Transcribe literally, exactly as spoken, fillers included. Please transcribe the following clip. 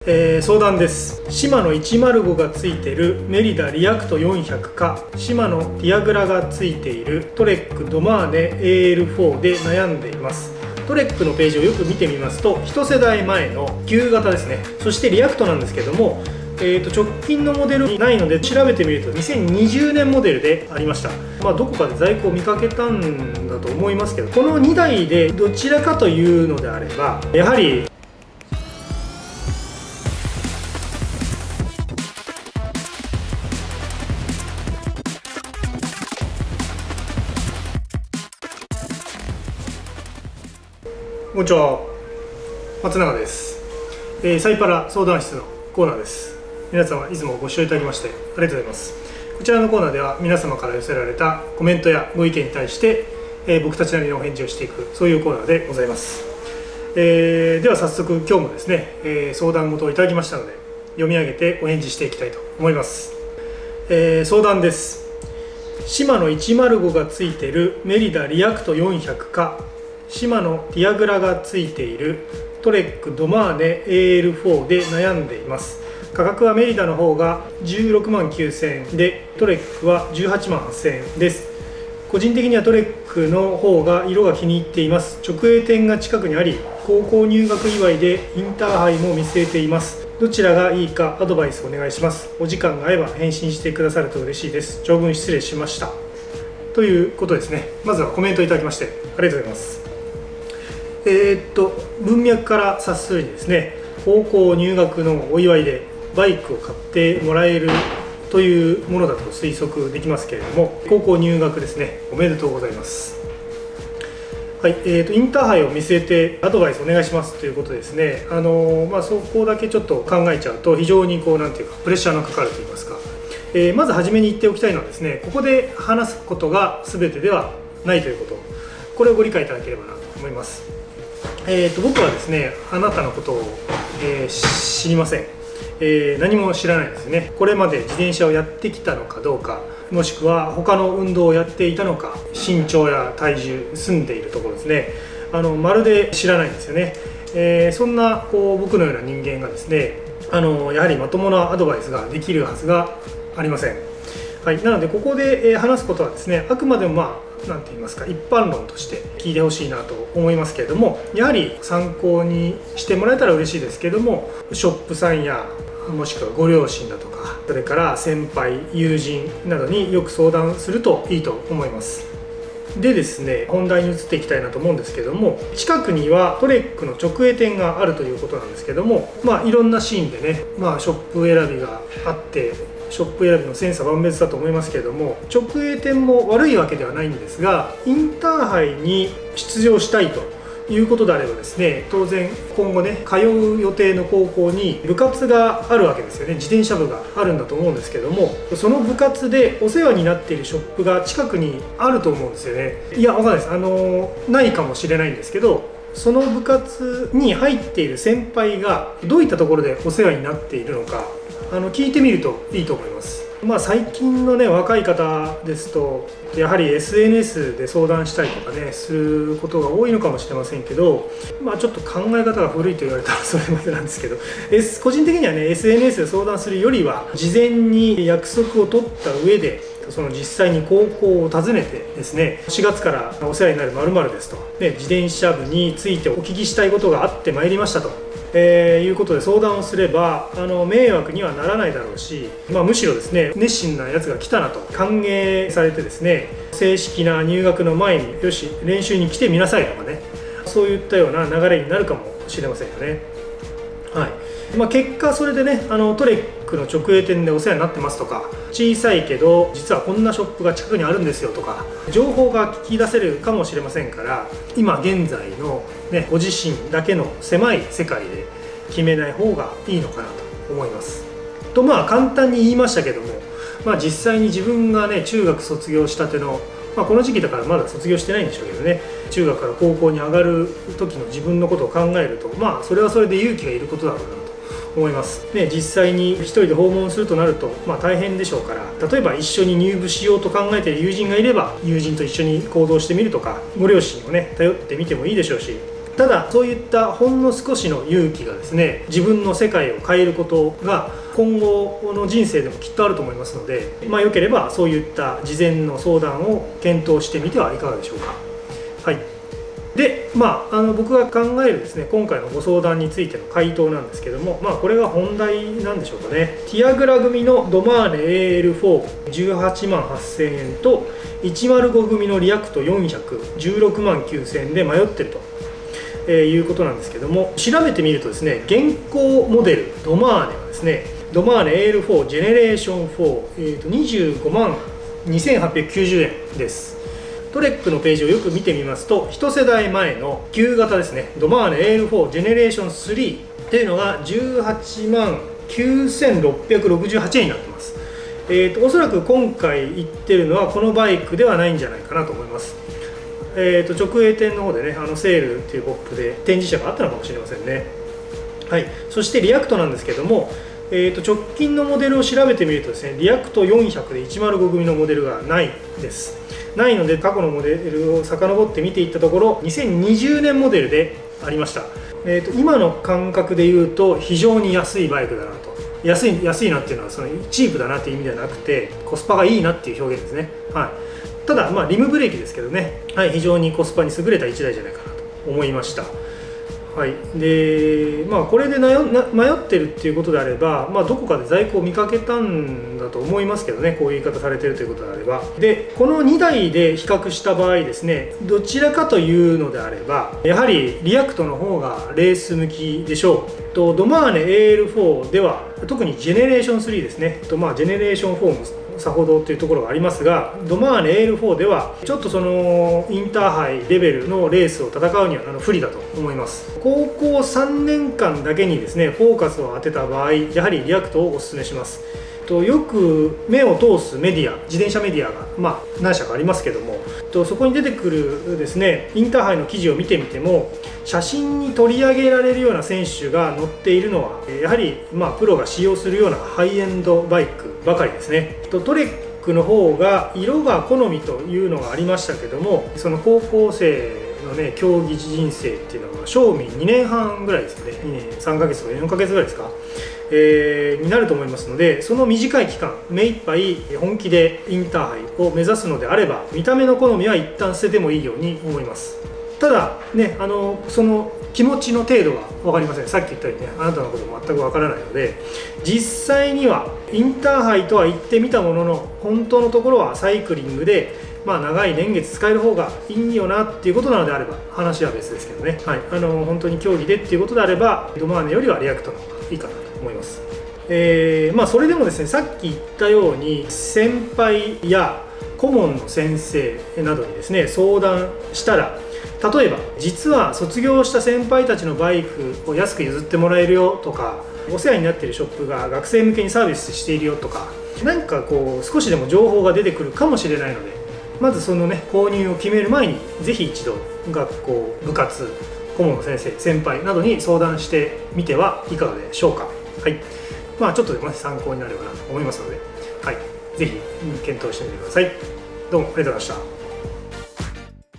えー、相談です。シマノいちまるごがついているメリダリアクトよんひゃくか、シマノディアグラがついているトレックドマーネ エーエルフォー で悩んでいます。トレックのページをよく見てみますと、いち世代前の旧型ですね。そしてリアクトなんですけども、えー、と直近のモデルにないので調べてみるとにせんにじゅうねんモデルでありました。まあ、どこかで在庫を見かけたんだと思いますけど、このにだいでどちらかというのであれば、やはりこんにちは、松永です。えー、サイパラ相談室のコーナーです。皆様いつもご視聴いただきましてありがとうございます。こちらのコーナーでは皆様から寄せられたコメントやご意見に対して、えー、僕たちなりのお返事をしていく、そういうコーナーでございます。えー、では早速今日もですね、えー、相談事をいただきましたので読み上げてお返事していきたいと思います。えー、相談です。シマノいちまるごがついているメリダリアクトよんひゃくか、シマノディアグラがついているトレックドマーネ エーエルフォー で悩んでいます。価格はメリダの方がじゅうろくまんきゅうせんえんで、トレックはじゅうはちまんはっせんえんです。個人的にはトレックの方が色が気に入っています。直営店が近くにあり、高校入学祝いでインターハイも見据えています。どちらがいいかアドバイスお願いします。お時間が合えば返信してくださると嬉しいです。長文失礼しました、ということですね。まずはコメントいただきましてありがとうございます。えー、っと文脈から察するにですね、高校入学のお祝いでバイクを買ってもらえるというものだと推測できますけれども、高校入学ですね、おめでとうございます。はい、えー、とインターハイを見据えてアドバイスお願いしますということですね。あのー、まあ、そこだけちょっと考えちゃうと非常にこうなんていうかプレッシャーのかかるといいますか、えー、まず初めに言っておきたいのはですね、ここで話すことが全てではないということ、これをご理解いただければなと思います。えー、と僕はですね、あなたのことを、えー、知りません。えー、何も知らないですね。これまで自転車をやってきたのかどうか、もしくは他の運動をやっていたのか、身長や体重、住んでいるところですね、あのまるで知らないんですよね。えー、そんなこう僕のような人間がですね、あのやはりまともなアドバイスができるはずがありません。はい、なのでここで話すことはですね、あくまでもまあ何て言いますか、一般論として聞いてほしいなと思いますけれども、やはり参考にしてもらえたら嬉しいですけれども、ショップさんやもしくはご両親だとか、それから先輩友人などによく相談するといいと思います。でですね、本題に移っていきたいなと思うんですけども、近くにはトレックの直営店があるということなんですけども、まあいろんなシーンでね、まあショップ選びがあって、ショップ選びの千差万別だと思いますけれども、直営店も悪いわけではないんですが、インターハイに出場したいということであればですね、当然今後ね、通う予定の高校に部活があるわけですよね。自転車部があるんだと思うんですけども、その部活でお世話になっているショップが近くにあると思うんですよね。いや、わかんないです。あのないかもしれないんですけど、その部活に入っている先輩がどういったところでお世話になっているのか、あの聞いてみるといいと思います。まあ、最近のね、若い方ですとやはり エスエヌエス で相談したりとかねすることが多いのかもしれませんけど、まあ、ちょっと考え方が古いと言われたらそれまでなんですけど、S、個人的にはね エスエヌエス で相談するよりは事前に約束を取った上で、その実際に高校を訪ねてですね、しがつからお世話になる〇〇ですと、ね、自転車部についてお聞きしたいことがあってまいりましたと、えー、いうことで相談をすれば、あの迷惑にはならないだろうし、まあ、むしろですね、熱心なやつが来たなと歓迎されてですね、正式な入学の前によし練習に来てみなさいとかね、そういったような流れになるかもしれませんよね。はい、まあ、結果それでね、あのトレックの直営店でお世話になってますとか、小さいけど実はこんなショップが近くにあるんですよとか、情報が聞き出せるかもしれませんから、今現在の、ね、ご自身だけの狭い世界で決めない方がいいのかなと思います。とまあ簡単に言いましたけども、まあ、実際に自分がね中学卒業したての、まあ、この時期だからまだ卒業してないんでしょうけどね、中学から高校に上がる時の自分のことを考えると、まあそれはそれで勇気がいることだろうなと思います。ね、実際に一人で訪問するとなると、まあ、大変でしょうから、例えば一緒に入部しようと考えている友人がいれば友人と一緒に行動してみるとか、ご両親をね頼ってみてもいいでしょうし、 ただそういったほんの少しの勇気がですね、自分の世界を変えることが今後の人生でもきっとあると思いますので、まあ、よければそういった事前の相談を検討してみてはいかがでしょうか。はい。で、まあ、あの僕が考えるですね、今回のご相談についての回答なんですけども、まあ、これが本題なんでしょうかね。ティアグラ組のドマーネ エーエルフォーじゅうはちまんはっせんえんといちまるご組のリアクトよんひゃくじゅうろくまんきゅうせんえんで迷ってると、えー、いうことなんですけども、調べてみるとですね、現行モデルドマーネはですね、ドマーネ エーエルフォー ジェネレーションフォー、えー、とにじゅうごまんにせんはっぴゃくきゅうじゅうえんです。トレックのページをよく見てみますと、一世代前の旧型ですね、ドマーネ エーエルフォー ジェネレーションスリーというのがじゅうはちまんきゅうせんろっぴゃくろくじゅうはちえんになってます。えーと、おそらく今回言ってるのはこのバイクではないんじゃないかなと思います。えーと、直営店の方でね、あのセールっていうポップで展示車があったのかもしれませんね。はい、そしてリアクトなんですけども、えーと、直近のモデルを調べてみるとですね、リアクトよんひゃくでいちまるご組のモデルがないです。ないので、過去のモデルを遡って見ていったところ、にせんにじゅうねんモデルでありました。えーと、今の感覚で言うと非常に安いバイクだなと。安い安いなっていうのはそのチープだなっていう意味ではなくて、コスパがいいなっていう表現ですね。はい、ただ、まあ、リムブレーキですけどね、はい、非常にコスパに優れたいちだいじゃないかなと思いました。はい、でまあこれでなよな迷ってるっていうことであれば、まあ、どこかで在庫を見かけたんだと思いますけどね、こういう言い方されてるということであれば。でこのにだいで比較した場合ですね、どちらかというのであればやはりリアクトの方がレース向きでしょうと。ドマーネ エーエルフォー では特にジェネレーションスリーですねと、まあ、ジェネレーションフォーもさほどというところがありますが、ドマーネ エーエルフォー ではちょっとそのインターハイレベルのレースを戦うにはあの不利だと思います。高校さんねんかんだけにですねフォーカスを当てた場合、やはりリアクトをお勧めします。とよく目を通すメディア、自転車メディアが、まあ、何社かありますけども、とそこに出てくるですねインターハイの記事を見てみても、写真に取り上げられるような選手が乗っているのはやはり、まあ、プロが使用するようなハイエンドバイクばかりですね。とトレックの方が色が好みというのがありましたけども、その高校生のね競技人生っていうのは賞味にねんはんぐらいですよね。にねんさんかげつとかよんかげつぐらいですか、えー、になると思いますので、その短い期間目いっぱい本気でインターハイを目指すのであれば、見た目の好みは一旦捨ててもいいように思います。ただね、あのその気持ちの程度は分かりません。さっき言ったようにね、あなたのことも全く分からないので、実際にはインターハイとは言ってみたものの、本当のところはサイクリングで、まあ、長い年月使える方がいいよなっていうことなのであれば話は別ですけどね、はい、あの本当に競技でっていうことであれば、ドマーネよりはリアクトの方がいいかなと思います。えーまあ、それでもですね、さっき言ったように先輩や顧問の先生などにですね相談したら、例えば実は卒業した先輩たちのバイクを安く譲ってもらえるよとか、お世話になっているショップが学生向けにサービスしているよとか、何かこう少しでも情報が出てくるかもしれないので、まずそのね購入を決める前にぜひ一度学校、部活、顧問の先生、先輩などに相談してみてはいかがでしょうか。はい、まあちょっとでも、ね、参考になればなと思いますので、はい、ぜひ検討してみてください。どうもありがとうございました。